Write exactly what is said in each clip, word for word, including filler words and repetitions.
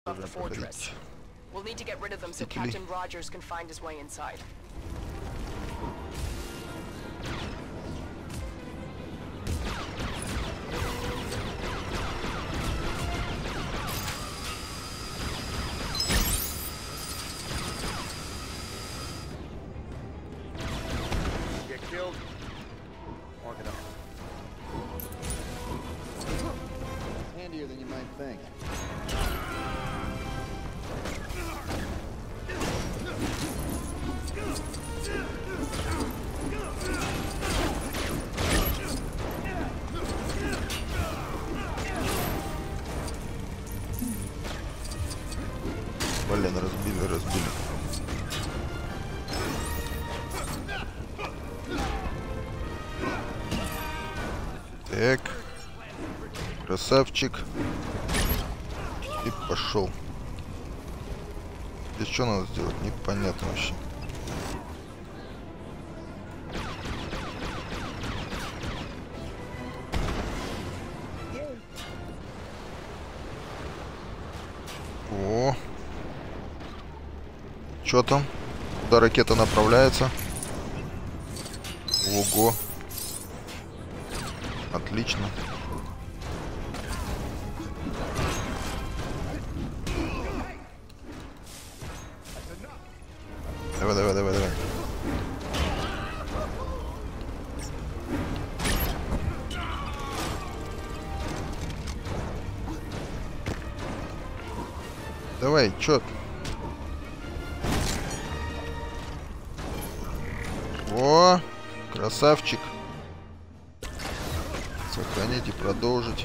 of the fortress. We'll need to get rid of them so Captain Rogers can find his way inside. Get killed. Walk it up. Handier than you might think. Блин, разбили, разбили. Так. Красавчик. И пошел. Здесь что надо сделать? Непонятно вообще. О. Что там? Куда ракета направляется? Ого. Отлично. Давай, давай, давай, давай. Давай, чё? О, красавчик. Сохранить и продолжить.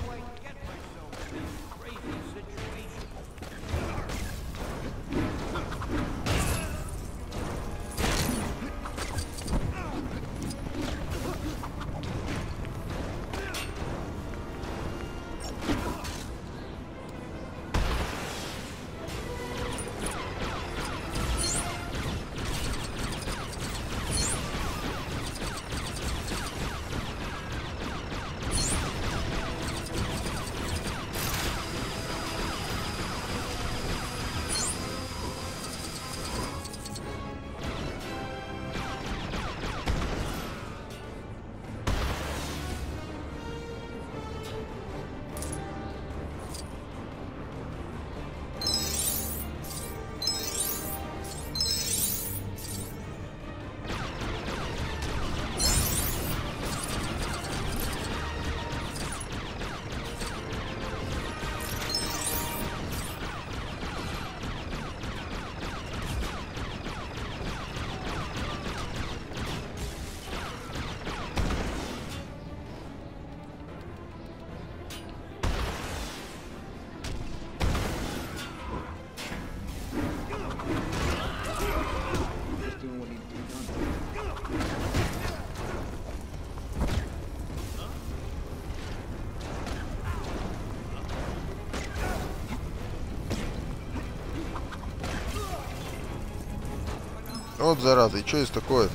Вот зараза, и что здесь такое?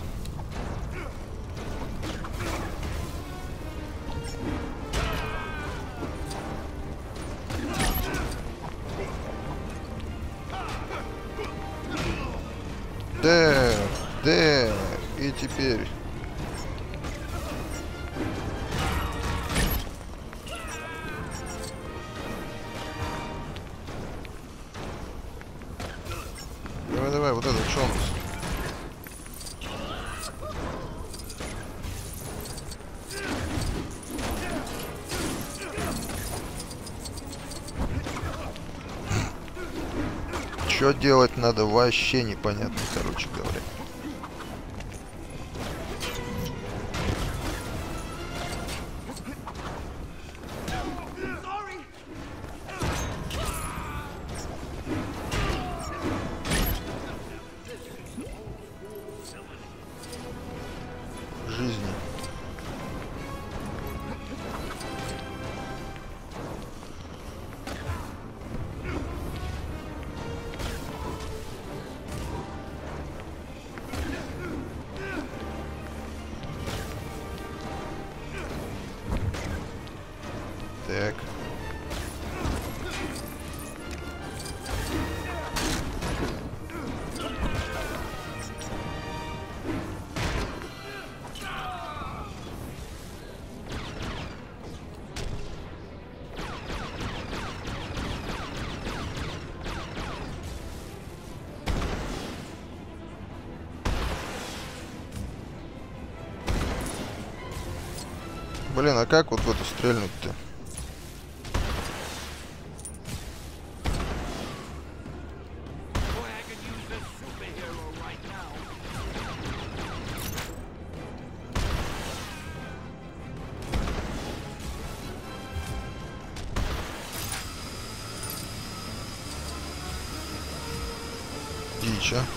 Да, да, и теперь. Давай, давай, вот это что у нас? Что делать надо, вообще непонятно, короче говоря. Жизни. Блин, а как вот в эту стрельнуть-то? Дичь, а?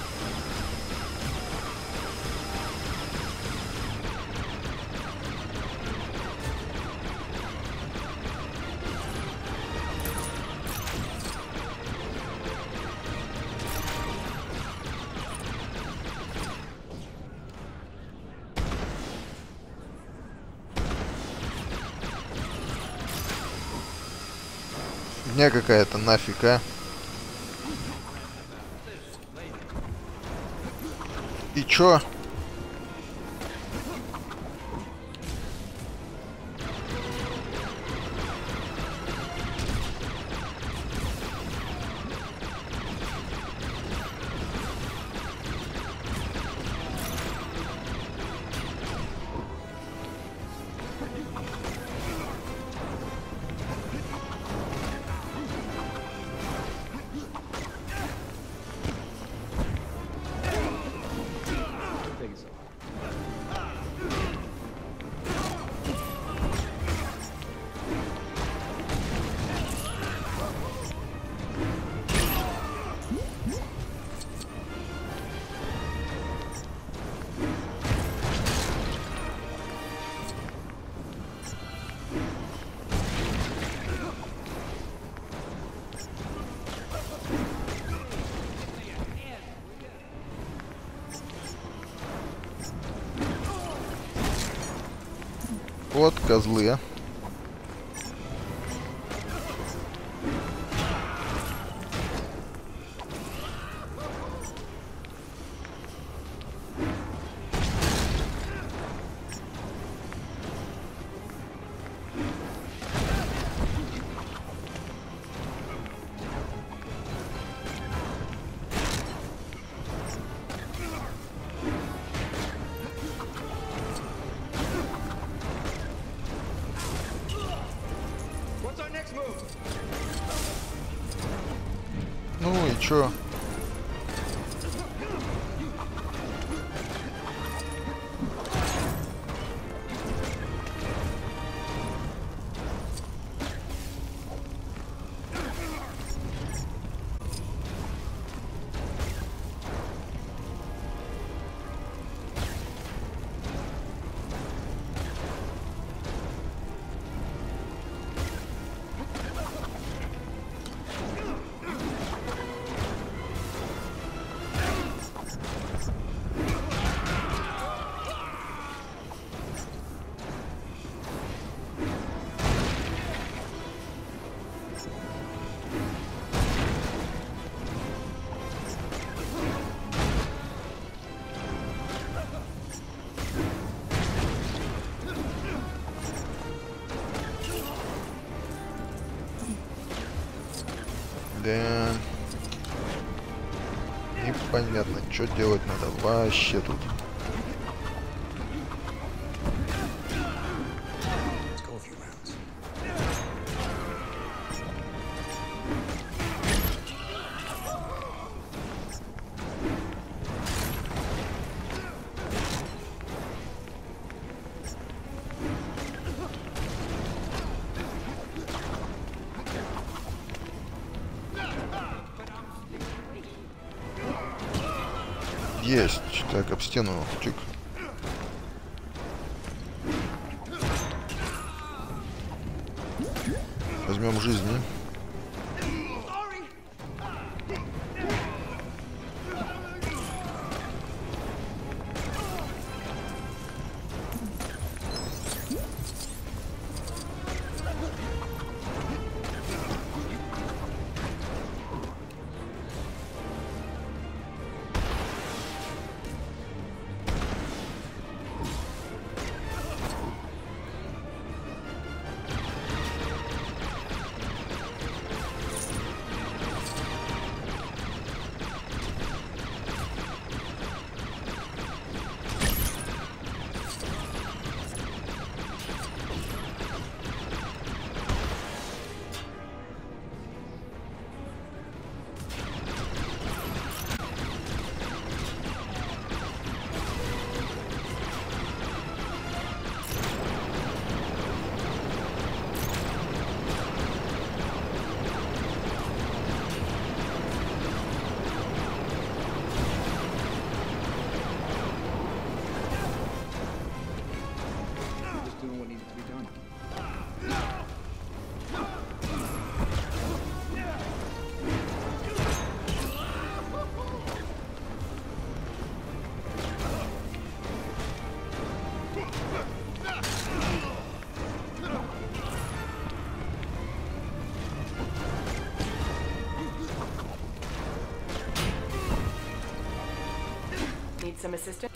Фигня какая-то, нафиг, а? И чё? Вот козлы, а. Ну и чё? Да. Непонятно, что делать надо вообще тут. Есть. Так, об стену. Чик. Возьмем жизни. Need some assistance?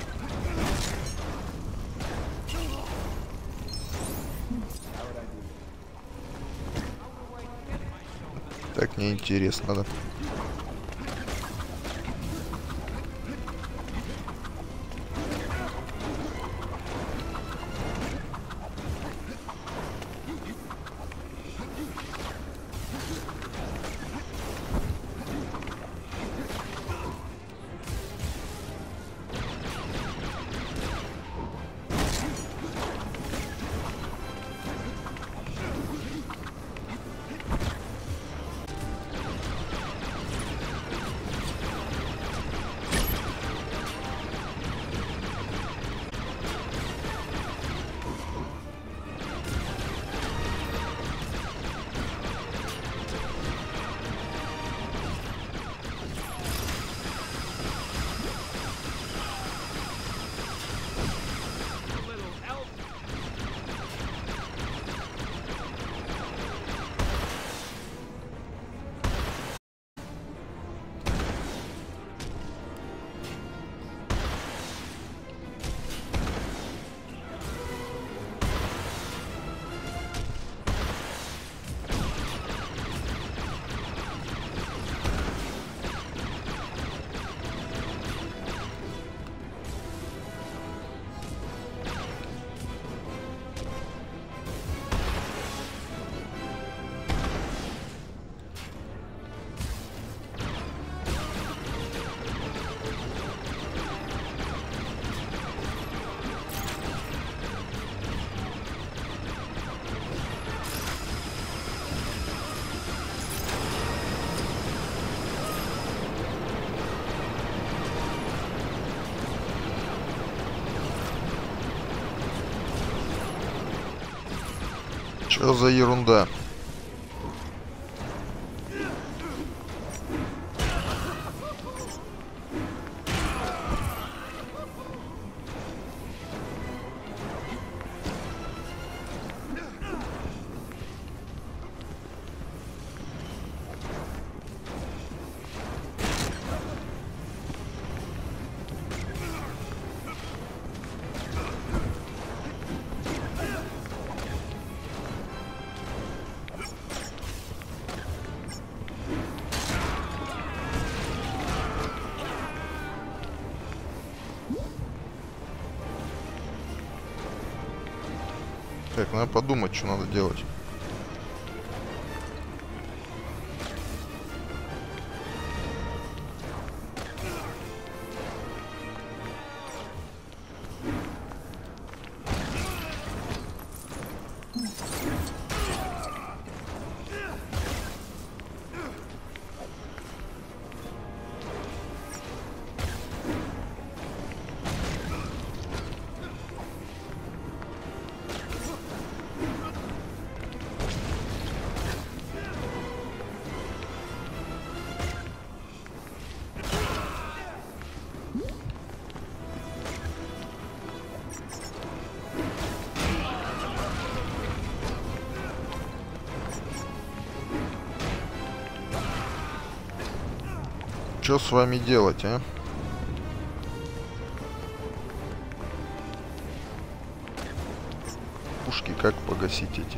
Так неинтересно, да? Что за ерунда? Так, надо подумать, что надо делать. Что с вами делать, а? Пушки как погасить эти?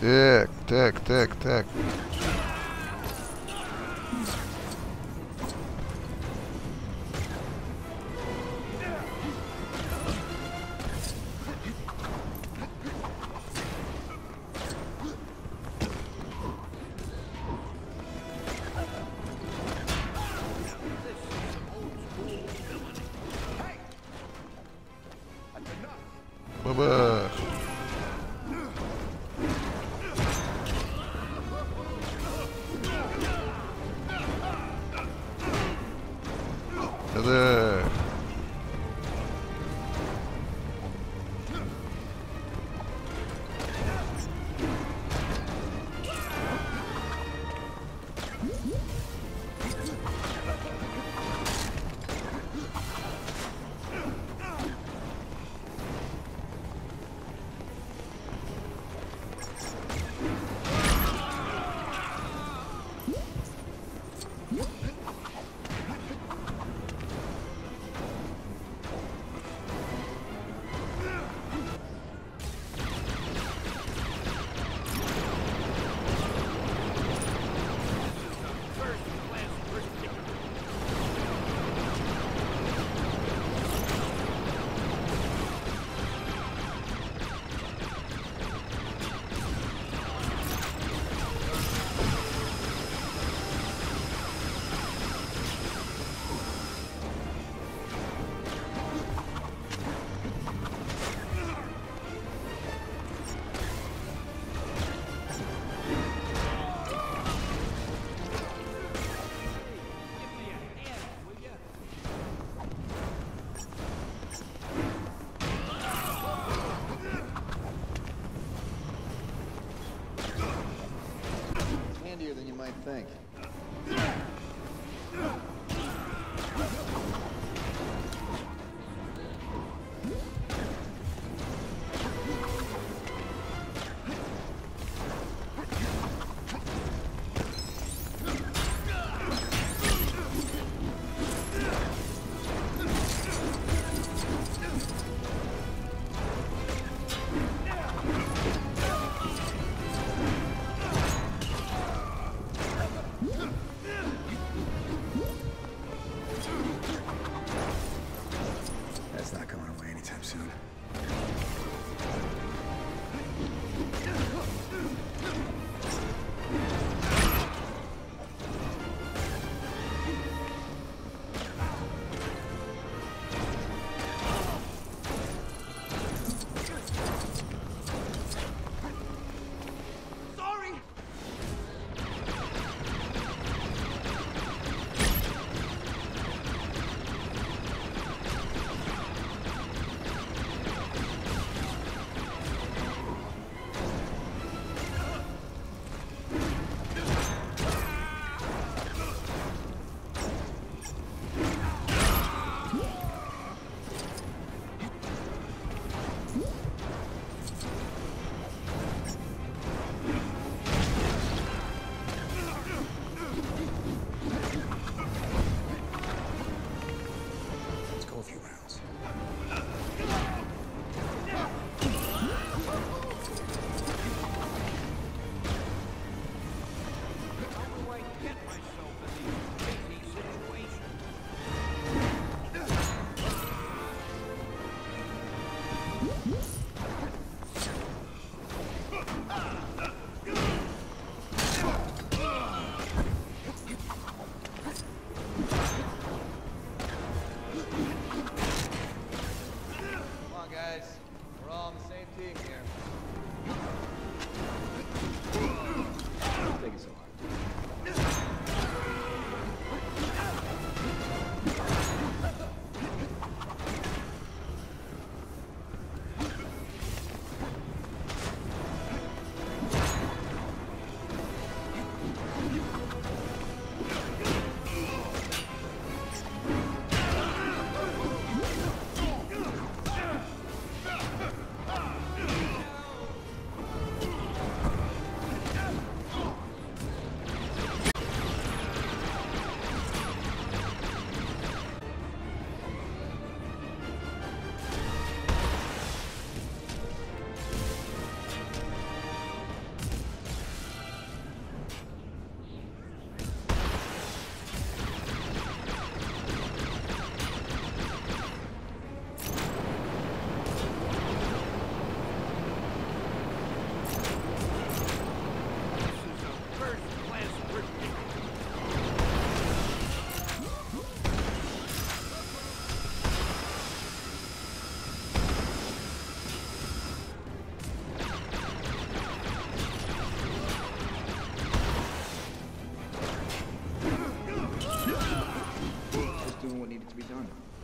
Так, так, так, так. Бабах. Да.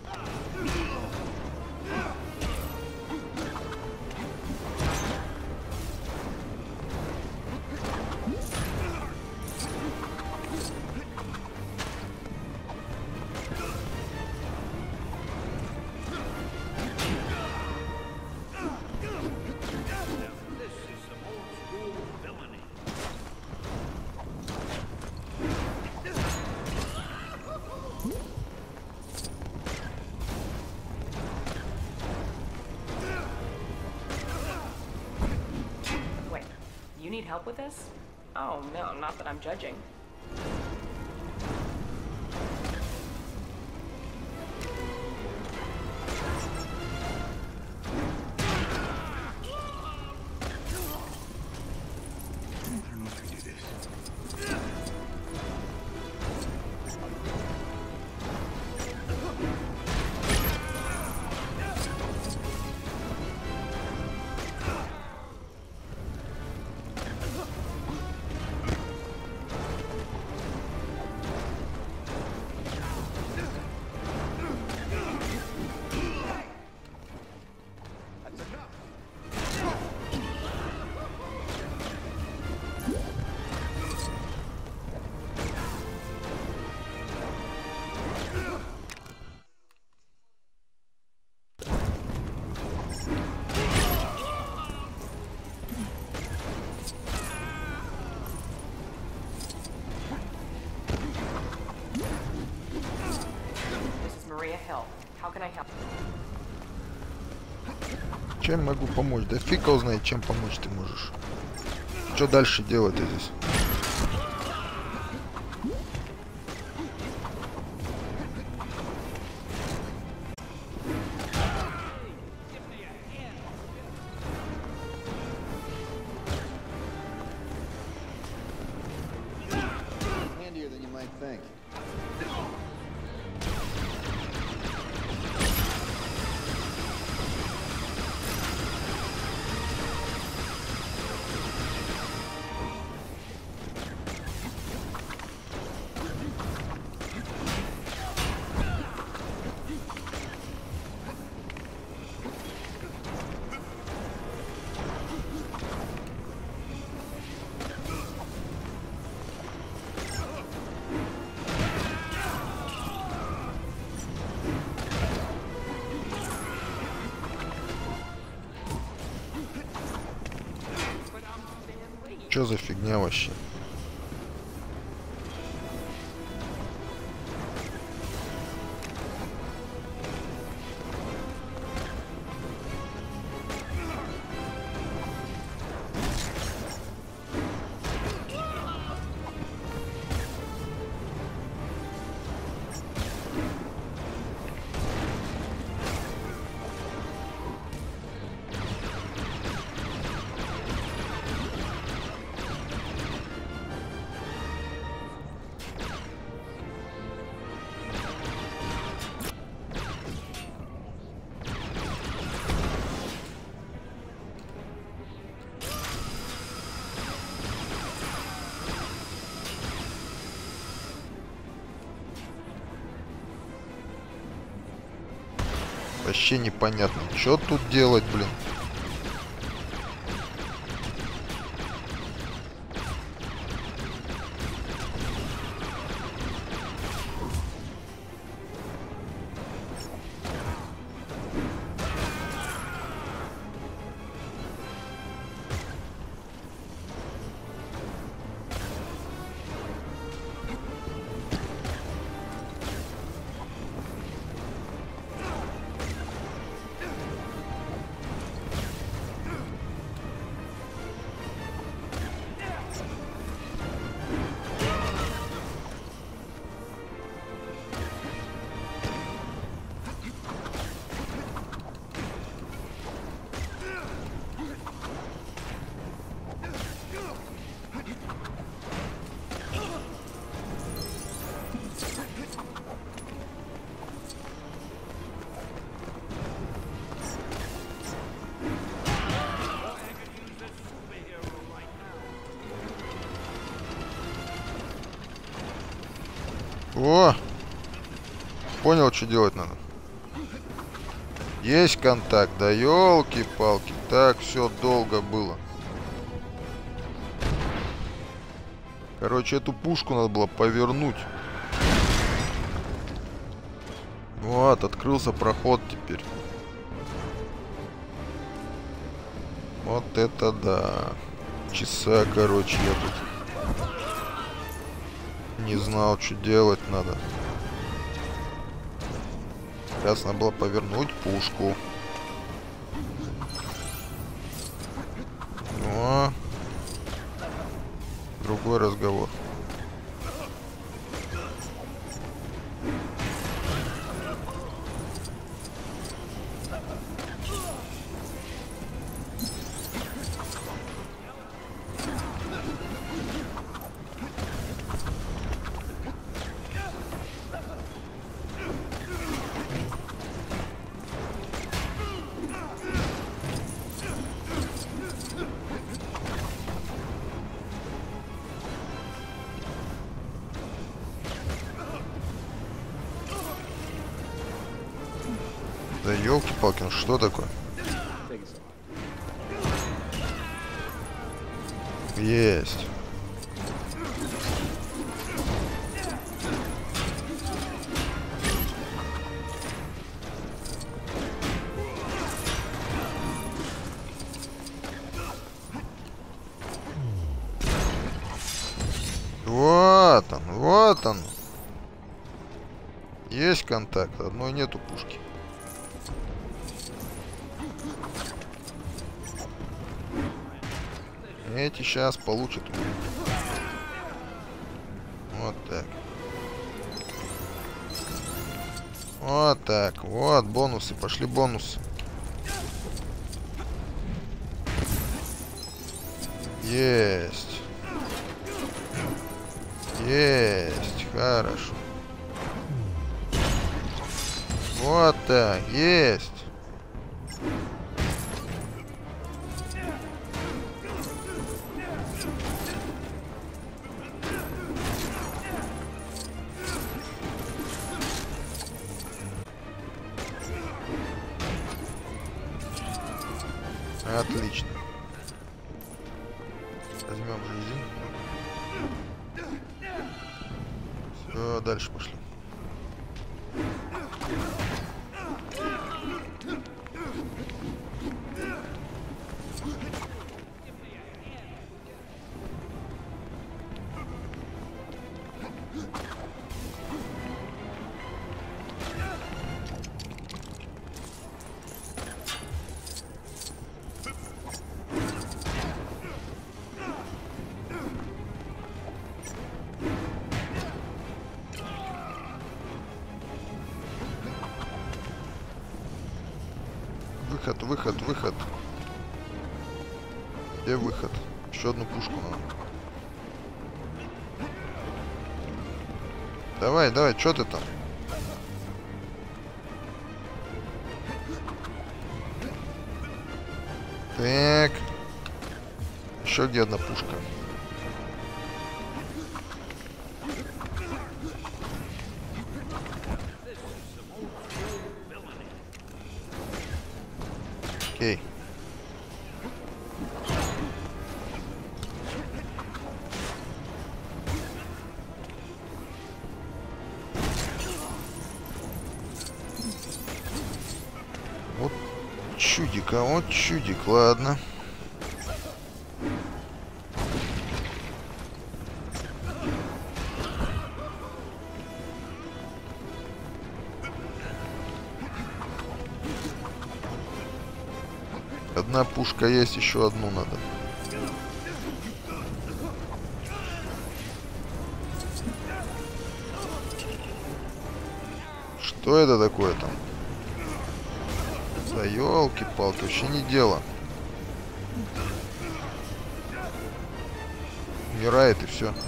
Wait, you need help with this? Oh no, not that I'm judging. I don't know if I do this. That's enough. This is Maria Hill. How can I help? Чем могу помочь? Да фиг его знает, чем помочь ты можешь. Что дальше делать-то здесь? Handier than you might think. Что за фигня вообще? Вообще непонятно, что тут делать, блин. О! Понял, что делать надо. Есть контакт, да елки-палки, так все долго было. Короче, эту пушку надо было повернуть. Вот, открылся проход теперь. Вот это да. Часа, короче, я тут не знал, что делать надо. Сейчас надо было повернуть пушку. Но другой разговор. Да елки-палки, ну что такое? Есть. Вот он, вот он. Есть контакт, одной нету пушки. Эти сейчас получат. Вот так. Вот так. Вот бонусы. Пошли бонусы. Есть. Есть. Хорошо. Вот так. Есть. Отлично. Возьмем жизнь. Все, дальше пошли. Выход, выход, выход. Где выход? Еще одну пушку надо. Давай, давай, что ты там? Так. Еще где одна пушка? Окей. Вот чудик, а вот чудик, ладно. Одна пушка есть, еще одну надо. Что это такое там? Да елки-палки, вообще не дело. Умирает и все.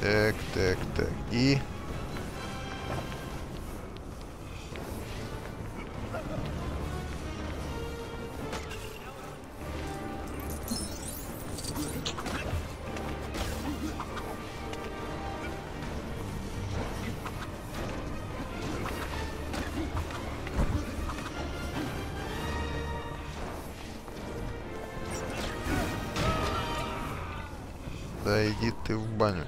Так, так, так. И... Да иди ты в баню.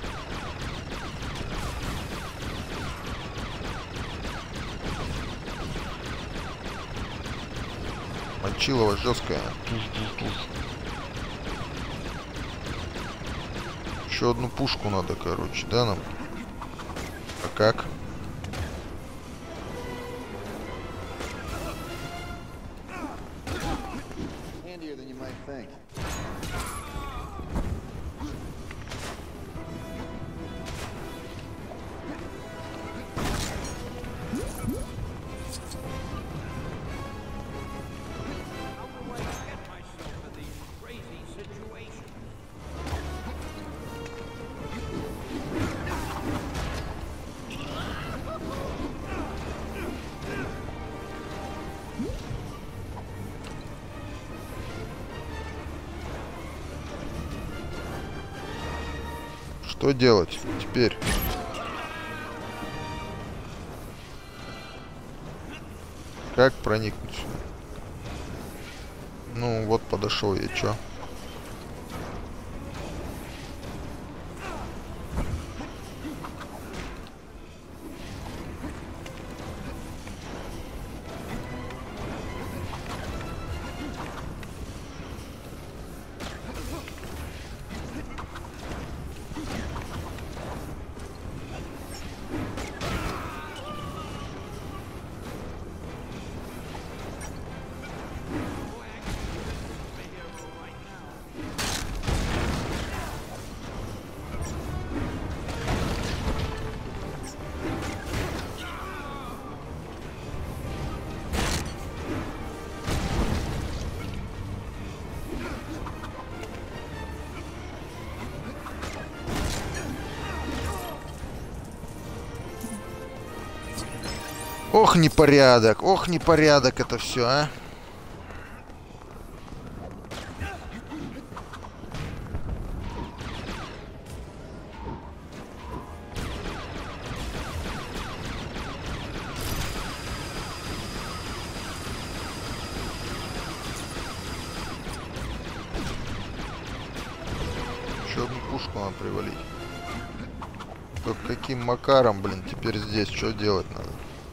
Мочилова жесткая. Еще одну пушку надо, короче, да, нам? А как? Handier than you might think. Что делать теперь? Как проникнуть сюда? Ну, вот подошел я, чё? Ох, непорядок, ох, непорядок это все, а. Еще одну пушку надо привалить. Только каким макаром, блин, теперь здесь что делать надо?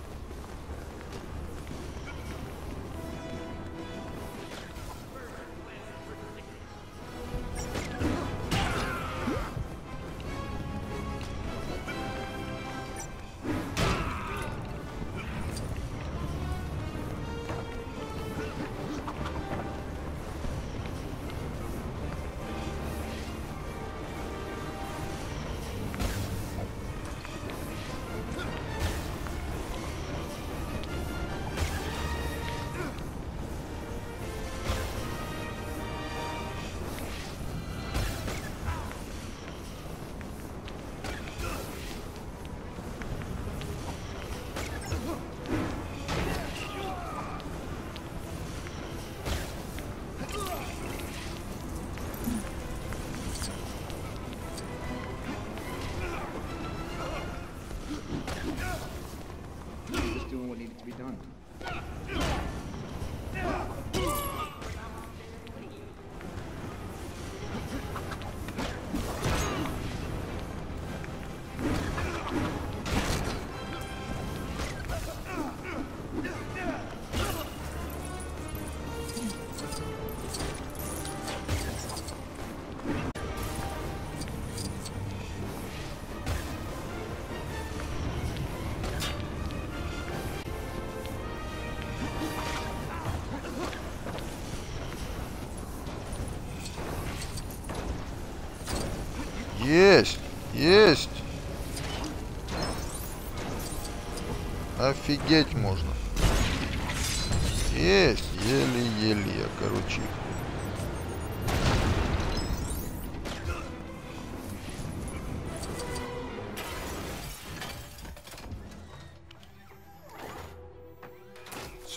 Just doing what needed to be done. Есть! Есть! Офигеть можно. Есть! Еле-еле я, короче.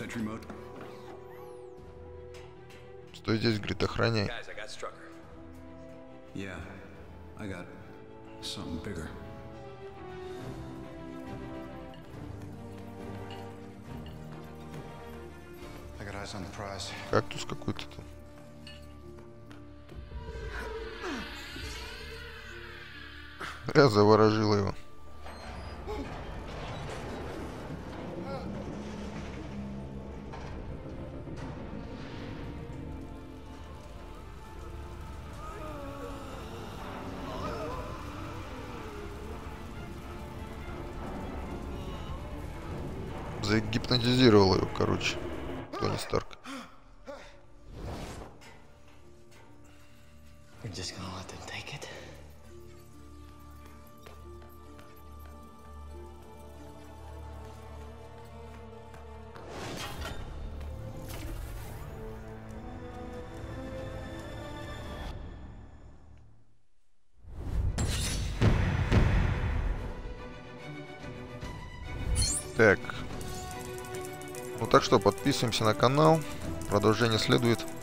Sentry mode. Стой здесь, говорит, охраняй. Guys, I got Strucker. Yeah, I got something bigger. I got eyes on the prize. Кактус какой-то там. Я заворожила его. Загипнотизировал его, короче, Тони Старк. We're just gonna let them take it. Так. Ну так что, подписываемся на канал. Продолжение следует.